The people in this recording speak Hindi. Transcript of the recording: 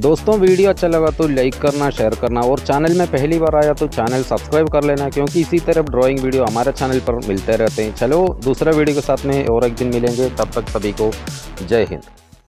दोस्तों वीडियो अच्छा लगा तो लाइक करना, शेयर करना और चैनल में पहली बार आया तो चैनल सब्सक्राइब कर लेना, क्योंकि इसी तरह ड्राइंग वीडियो हमारे चैनल पर मिलते रहते हैं। चलो दूसरा वीडियो के साथ में और एक दिन मिलेंगे, तब तक सभी को जय हिंद।